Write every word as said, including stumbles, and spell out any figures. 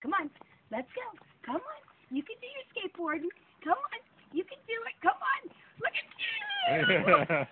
Come on. Let's go. Come on. You can do your skateboarding. Come on. You can do it. Come on. Look at you.